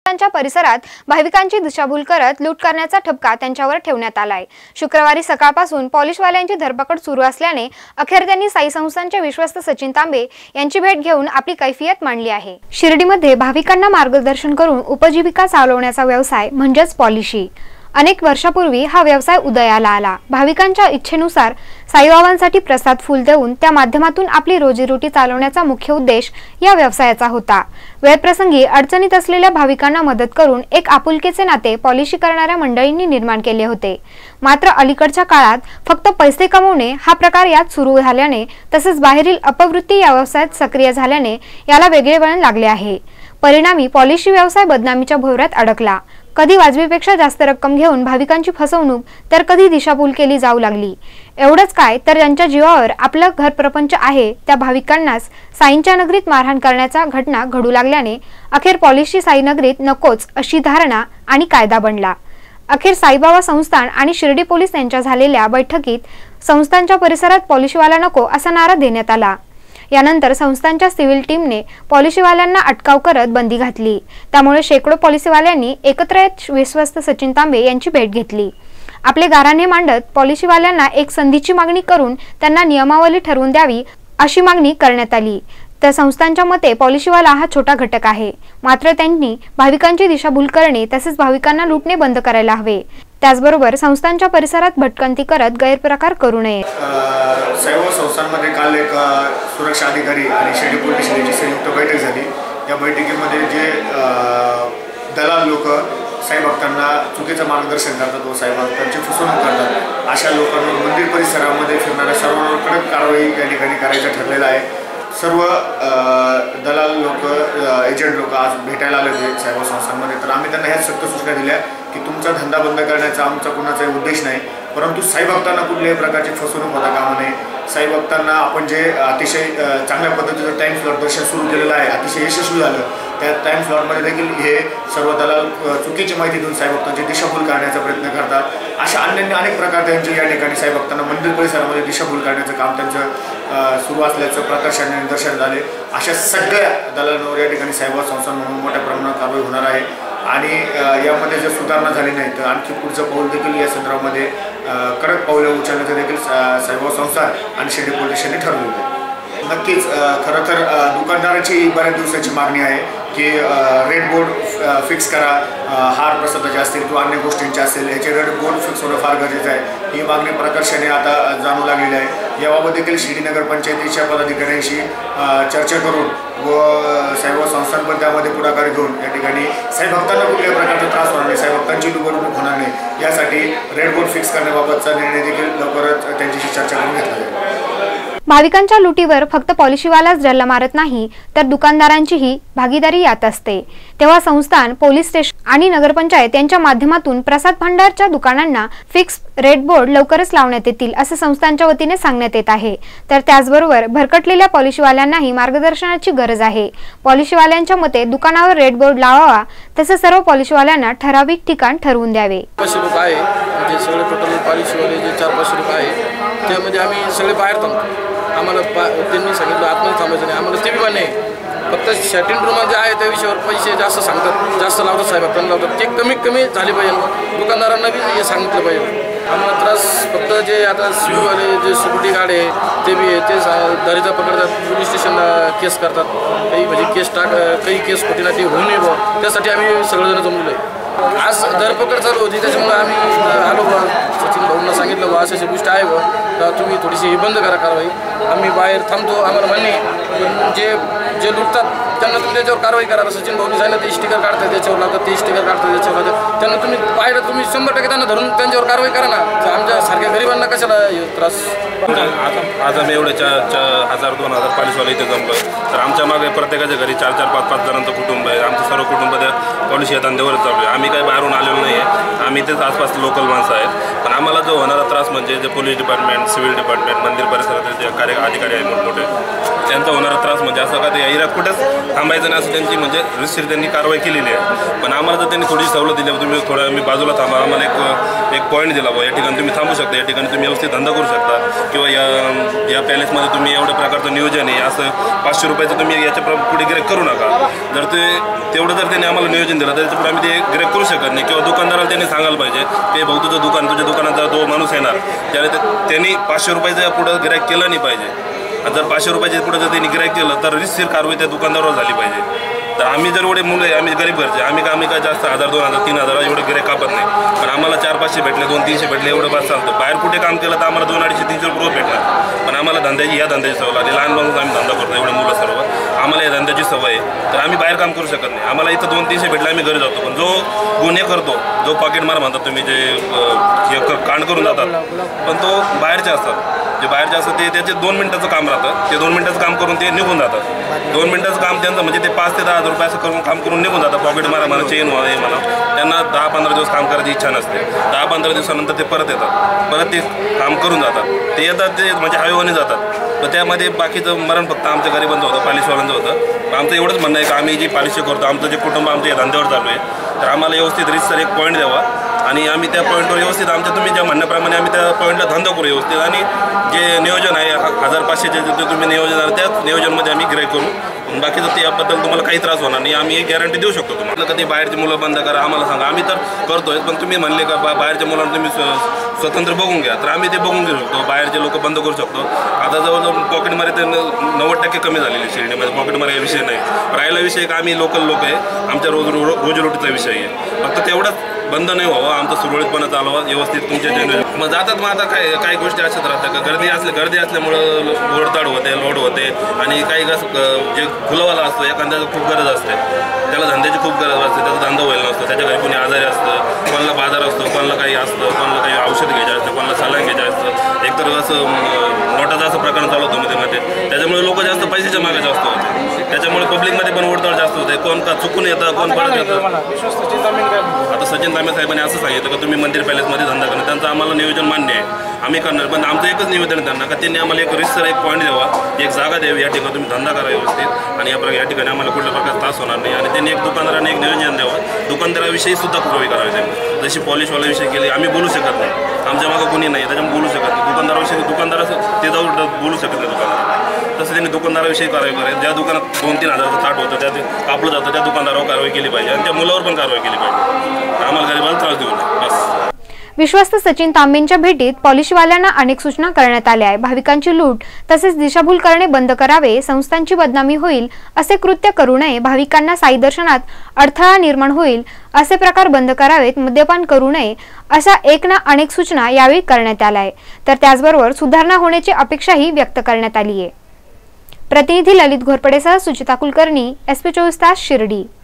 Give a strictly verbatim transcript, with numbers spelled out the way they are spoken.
संस्थांच्या परिसरात भाविकांची दिशाभूल करत लूट करण्याचा ठपका त्यांच्यावर ठेवण्यात आलाय। शुक्रवारी सकाळपासून पॉलिशवाल्यांची धरपकड सुरू असल्याने अखेर त्यांनी साई संस्थांचे विश्वस्त सचिन तांबे यांची भेट घेऊन आपली कैफियत मांडली आहे। शिर्डीमध्ये भाविकांना मार्गदर्शन करून उपजीविका चालवण्याचा व्यवसाय म्हणजेच पॉलिशी अनेक वर्षापूर्वी हा व्यवसाय उदयाला आला। भाविकांच्या इच्छेनुसार साईबाबांसाठी प्रसाद फूल देऊन त्या माध्यमातून आपली रोजीरोटी चालवण्याचा मुख्य उद्देश या व्यवसायाचा होता। वेळप्रसंगी अडचणीत असलेल्या भाविकांना मदत करून एक आपुलकीचे नाते पॉलिशी करणाऱ्या मंडळींनी निर्माण केले होते। मात्र अलीकडच्या काळात फक्त पैसे कमवणे हा प्रकार यात सुरू झाल्याने तसेच बाहेरील अपवृत्ती या व्यवसायात सक्रिय झाल्याने याला वेगळे वळण लागले आहे। परिणामी पॉलिशी व्यवसाय बदनामीच्या भोवऱ्यात अडकला। कधी वाजवीपेक्षा जास्त रक्कम घेऊन भाविकांची फसवणूक तर कधी दिशाभूल केली जाऊ लागली। एवढंच काय तर ज्यांच्या जीवावर आपलं घर प्रपंच आहे त्या भाविकांनाच साईंच्या नगरीत मारहाण करण्याच्या घटना घडू लागल्याने अखेर पॉलिशी साई नगरीत नकोच अशी धारणा आणि कायदा बनला। अखेर साईबाबा संस्थान आणि शिर्डी पोलीस यांच्या झालेल्या बैठकीत संस्थांच्या परिसरात पॉलिशीवाला नको असा नारा देण्यात आला। यानंतर संस्थांच्या सिव्हिल टीमने पॉलिशीवाल्यांना अटकाव करत बंदी घातली। त्यामुळे शेकडो पॉलिसीवाल्यांनी एकत्र येत विश्वस्त सचिन तांबे यांची भेट घेतली। आपले गाऱ्हाणे मांडत पॉलिशीवाल्यांना एक संधीची मागणी करून त्यांना नियमावली ठरवून द्यावी अशी मागणी करण्यात आली। तर संस्थांच्या मते पॉलिशीवाला हा छोटा घटक आहे, मात्र त्यांनी भाविकांची दिशाभूल करणे तसेच भाविकांना लुटणे बंद करायला हवे। त्याचबरोबर संस्थांच्या परिसरात भटकंती करत गैरप्रकार करू नये। सर्व संस्थांमध्ये काल एक सुरक्षा अधिकारी आणि शिर्डी पोलीस स्टेशनची संयुक्त बैठक झाली। या बैठकीमध्ये जे दलाल लोक साई भक्तांना चुकीचं मार्गदर्शन करतात व साई भक्तांची फसवणूक करतात अशा लोकांवर मंदिर परिसरामध्ये फिरणाऱ्या सर्वांवर कडक कारवाई या ठिकाणी करायचं ठरलेलं आहे। सर्व दलाल लोक एजंट लोक आज भेटायला आले होते साईबाबा संस्थांमध्ये, तर आम्ही त्यांना ह्या सक्त सूचना दिल्या की तुमचा धंदा बंद करण्याचा आमचा कुणाचाही उद्देश नाही, परंतु साई भक्तांना कुठल्याही प्रकारची फसवणूक होता कामा नये। साई भक्तांना आपण जे अतिशय चांगल्या पद्धतीचं टाईम स्लॉट दर्शन सुरू केलेलं आहे, अतिशय यशस्वी झालं। त्या टाईम स्लॉटमध्ये देखील हे सर्व दलाल चुकीची माहिती देऊन साई भक्तांची दिशाभूल करण्याचा प्रयत्न करतात। अशा अन्य अनेक प्रकार त्यांचे या ठिकाणी साई भक्तांना मंदिर परिसरामध्ये दिशाभूल करण्याचं काम त्यांचं सुरू असल्याचं प्रकर्षाने निदर्शन झाले। अशा सगळ्या दलालांवर या ठिकाणी साईबाबा संस्थान म्हणून मोठ्या प्रमाणात कारवाई होणार आहे आणि यामध्ये जर सुधारणा झाली नाही तर आणखी पुढचं पाऊल देखील या संदर्भामध्ये कडक पाऊले उचलण्याचं देखील साईबाबा संस्थान आणि शिर्डी पोलीस स्टेशनने ठरवलं आहे। नक्कीच खरं तर दुकानदाराची बऱ्याच दिवसाची मागणी आहे की रेड बोर्ड फिक्स करा, हार प्रसादाचे असतील किंवा अन्य गोष्टींचे असेल याचे रेड बोर्ड फिक्स होणं फार गरजेचं आहे। ही मागणी प्रकर्षाने आता जाणू लागलेली आहे। याबाबत देखील शिर्डी नगर पंचायतीच्या पदाधिकाऱ्यांशी चर्चा करून व साईबाबा संस्थान पण त्यामध्ये पुढाकार घेऊन या ठिकाणी साई भक्तांना कुठल्याही प्रकारचा त्रास होणार नाही, साई भक्तांची लुबाडणूक होणार नाही यासाठी रेड बोर्ड फिक्स करण्याबाबतचा निर्णय देखील लवकरच त्यांच्याशी चर्चा करून घेतला जाईल। भाविकांच्या लुटीवर फक्त पॉलिशीवालाच जल्ला मारत नाही तर दुकानदारांचीही भागीदारी यात असते। तेव्हा संस्थान, पोलीस स्टेशन आणि नगरपंचायत यांच्या माध्यमातून प्रसाद भांडारच्या दुकानांना फिक्स रेड बोर्ड लवकरच लावण्यात येतील असे संस्थांच्या वतीने सांगण्यात येत आहे। तर त्याचबरोबर भरकटलेल्या पॉलिशीवाल्यांनाही मार्गदर्शनाची गरज आहे। पॉलिशीवाल्यांच्या मते दुकानावर रेड बोर्ड लावावा तसेच सर्व पॉलिशीवाल्यांना ठराविक ठिकाण ठरवून द्यावे। सगळे टोटल पॉलिशीवाले जे चार पाचशे लोक आहे त्यामध्ये आम्ही सगळे बाहेर थांबतो। आम्हाला त्यांनी सांगितलं आतमध्ये थांबायचं नाही, आम्हाला ते बी नाही, फक्त शर्टिंग रूम जे आहे त्या विषयावर पैसे जास्त सांगतात, जास्त लावतात साहेब भक्तांना लावतात, ते कमीत कमी झाले पाहिजे। दुकानदारांना बी हे सांगितलं पाहिजे। आम्हाला त्रास फक्त जे आता सिव्हिलवाले जे सिक्युरिटी गार्ड आहे ते बी ते दरीचा पकडतात, पोलीस स्टेशनला केस करतात, काही म्हणजे केस टाक काही केस खोटी ना ते होऊ नये बा, त्यासाठी आम्ही सगळेजण जमलो आहे। आज धरपकड चालू होती त्याच्यामुळे आम्ही आलो बा, सचिन भाऊंना सांगितलं बा अशी अशी गोष्ट आहे बा, तर तुम्ही थोडीशी ही बंद करा कारवाई। आम्ही बाहेर थांबतो, आम्हाला म्हणणे पण जे जे लुटतात त्यांना तुम्ही त्याच्यावर कारवाई करा। सचिन भाऊनी सांगितलं ते स्टिकर काढतात त्याच्यावर लागतात, ते स्टिकर काढतात त्याच्यावर लागतात, त्यांना तुम्ही पाहिलं तुम्ही शंभर टक्के त्यांना धरून त्यांच्यावर कारवाई करा ना। आमच्या सारख्या गरिबांना कशाला त्रास। आज आज आम्ही एवढे चार चार हजार दोन हजार पॉलिसीवाले इथे जमलो आहे, तर आमच्या मागे प्रत्येकाच्या घरी चार चार पाच पाच जणांचं कुटुंब आहे। आमचं सर्व कुटुंब त्या पॉलिसी या धंद्यावरच चालू आहे। आम्ही काही बाहेरून आलेलो नाही आहे, आम्ही इथेच आसपास लोकल माणसं आहेत। पण आम्हाला जो होणारा त्रास म्हणजे जे पोलीस डिपार्टमेंट, सिव्हिल डिपार्टमेंट, मंदिर परिसरातील जे कार्य अधिकारी आहेत मोठमोठे त्यांचा होणारा त्रास म्हणजे असं का ते एरियात कुठेच थांबायचं नाही असं त्यांची म्हणजे रितसर त्यांनी कारवाई केलेली आहे. पण आम्हाला जर त्यांनी थोडी सवलत दिली, तुम्ही थोडा मी बाजूला थांबा, आम्हाला एक एक पॉईंट दिला बा, या ठिकाणी तुम्ही थांबू शकता, या ठिकाणी तुम्ही व्यवस्थित धंदा करू शकता, किंवा या या पॅलेसमध्ये तुम्ही एवढ्या प्रकारचं नियोजन आहे, असं पाचशे रुपयाचं तुम्ही याच्या पुढे गिऱ्हाईक करू नका. जर ते तेवढं जर त्यांनी आम्हाला नियोजन दिलं तर त्याच्यापुढे आम्ही ते गिऱ्हाईक करू शकत नाही. किंवा दुकानदाराला त्यांनी सांगायला पाहिजे की भाऊ तुझं दुकान, तुझ्या दुकानाचा जो माणूस येणार त्याला त्यांनी पाचशे रुपयाच्या पुढं गिऱ्हाईक केलं नाही पाहिजे. आणि जर पाचशे रुपयाच्या पुढं जर त्यांनी गिऱ्हाईक केलं तर रितसर कारवाई त्या दुकानदारावर झाली पाहिजे. तर आम्ही जर एवढे मुलं आहे, आम्ही गरीब घरचे, आम्ही का आम्ही काय जास्त हजार दोन हजार तीन हजार एवढं गिऱ्हाईक कापत नाही. पण आम्हाला चार पाचशे भेटले, दोन तीनशे भेटले एवढं बस चालतं. बाहेर कुठे काम केलं तर आम्हाला दोन अडीचशे तीनशे रुपये भेटणार. पण आम्हाला धंद्याची या धंद्याची सवय लागली, लहानपासून आम्ही धंदा करतो एवढे मुलं सर्व, आम्हाला या धंद्याची सवय आहे. तर आम्ही बाहेर काम करू शकत नाही. आम्हाला इथं दोन तीनशे भेटले आम्ही घरी जातो. पण जो गुन्हे करतो, जो पॉकेटमार म्हणतात तुम्ही, जे कांड करून जातात, पण तो बाहेरचे असतात. जे बाहेरचे असतात ते त्याचे दोन मिनिटाचं काम राहतं, ते दोन मिनिटाचं काम करून ते निघून जातात. दोन मिनिटाचं काम त्यांचं म्हणजे ते पाच ते दहा हजार रुपये असं करून काम करून निघून जातात. पॉकेट मारा म्हणा, चेन हे म्हणा, त्यांना दहा पंधरा दिवस काम करायची इच्छा नसते. दहा पंधरा दिवसानंतर ते परत येतात, परत ते काम करून जातात. ते येतात ते म्हणजे हायवेने जातात. तर त्यामध्ये बाकीचं मरण फक्त आमच्या गरिबांचं होतं, पालिशवाल्यांचं होतं. आमचं एवढंच म्हणणं आहे की आम्ही जी पालिशी करतो, आमचं जे कुटुंब आमच्या धंद्यावर चालू आहे, तर आम्हाला व्यवस्थित रितसर एक पॉईंट द्यावा आणि आम्ही त्या पॉईंटवर व्यवस्थित आमच्या तुम्ही ज्या म्हणण्याप्रमाणे आम्ही त्या पॉईंटला धंदा करू व्यवस्थित. आणि जे नियोजन आहे हजार पाचशेचे जे तुम्ही नियोजन आहे त्याच नियोजनमध्ये आम्ही गिऱ्हाईक करू. बाकीचं त्याबद्दल तुम्हाला काही त्रास होणार नाही, आम्ही एक गॅरंटी देऊ शकतो तुम्हाला. कधी बाहेरची मुलं बंद करा आम्हाला सांगा, आम्ही तर करतोय. पण तुम्ही म्हणले का बा बाहेरच्या मुलांना तुम्ही स्वतंत्र बघून घ्या, तर आम्ही ते बघून घेऊ शकतो. बाहेरचे लोक बंद करू शकतो. आता जवळजवळ पॉकेटमारी तर नव्वद टक्के कमी झालेली शिर्डीमध्ये. पॉकेटमारी हा विषय नाही राहिला. विषय का आम्ही लोकल लोक आहे, आमच्या रोज रोजीरोटीचा विषय आहे. फक्त तेवढंच बंद नाही व्हावं, आमचा सुरळीतपणा चालवा व्यवस्थित तुमच्या जे मग जातात. मग आता काय काही गोष्टी अशाच राहतात का गर्दी असल्या गर्दी असल्यामुळं ओढताड होते, लोड होते. आणि काही जे फुलवाला असतो एखाद्याचं खूप गरज असते, त्याला धंद्याची खूप गरज असते, त्याचा धंदा व्हायला नसतो, त्याच्या घरी कोणी आजारी असतं, कोणाला बाजार असतो, कोणाला काही असतं, कोणाला काही औषध घ्यायचं असतं, कोणाला सलाईन घ्यायचं असतं. एकतर असं नोटाचं असं प्रकरण चालू होतं मध्ये मध्ये. त्याच्यामुळे लोक जास्त पैशाच्या मागे जास्त होते. त्याच्यामुळे पब्लिकमध्ये पण ओढताड जास्त होते. कोण का चुकून येतं, कोण परत येतं. आता सचिन तांबे साहेबांनी असं सांगितलं की तुम्ही मंदिर पॅलेसमध्ये धंदा करा, त्यांचं आम्हाला नियोजन मान्य आहे, आम्ही करणार. पण आमचं एकच निवेदन आहे त्यांना का त्यांनी आम्हाला एक रितसर एक पॉईंट द्यावा, एक जागा द्यावी, या ठिकाणी तुम्ही धंदा करा व्यवस्थित. आणि या या ठिकाणी आम्हाला कुठल्या प्रकारचा त्रास होणार नाही. आणि त्यांनी एक दुकानदाराने एक नियोजन द्यावं, दुकानदाराविषयी सुद्धा कारवाई करावी त्यांनी. जशी पॉलिशवाल्याविषयी केली आम्ही बोलू शकत नाही, आमच्या मागं कोणी नाही, त्याच्यामुळे बोलू शकत नाही. दुकानदाराविषयी दुकानदार ते जाऊन बोलू शकत नाही दुकानदार. तसं त्यांनी दुकानदाराविषयी कारवाई करावी. ज्या दुकानात दोन तीन हजाराचं ताट होतं, त्या कापलं जातं, त्या दुकानदारावर कारवाई केली पाहिजे. आणि त्या मुलावर पण कारवाई केली पाहिजे. आम्हाला गरिबाला त्रास देऊ नये बस. विश्वस्त सचिन तांबेंच्या भेटीत पॉलिशवाल्यांना अनेक सूचना करण्यात आल्या आहे. भाविकांची लूट तसेच दिशाभूल करणे बंद करावे, संस्थांची बदनामी होईल असे कृत्य करू नये, भाविकांना साई दर्शनात अडथळा निर्माण होईल असे प्रकार बंद करावेत, मद्यपान करू नये अशा एक ना अनेक सूचना यावेळी करण्यात आल्या आहे. तर त्याचबरोबर सुधारणा होण्याची अपेक्षाही व्यक्त करण्यात आली आहे. प्रतिनिधी ललित घोरपडेसह सुचिता कुलकर्णी, एस पी चोवीस तास शिर्डी.